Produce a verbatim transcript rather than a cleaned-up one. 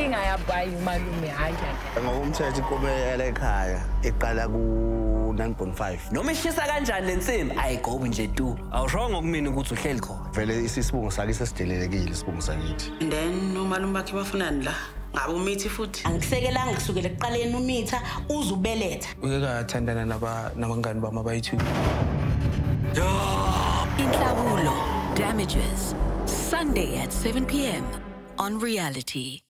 engayabayi umalume hayi kanti. Ngokumthetho ikomela ekhaya iqala ku nine point five. Noma ishisa kanjani lensimbi ayigobi nje tu. Awushongo kumina ukuthi uhleli khona. Vele isibungu sakhe sesidelelekile isibungu sakithi. Then umalume bakhe bafunani la? Ngabe umithi futhi? Angikusekelanga kusukela ekuqaleni umitha uzubeletha. Uyeke athandana naba nabangani bami abayi-two. Inhlawulo Damages, Sunday at seven p m on Reality.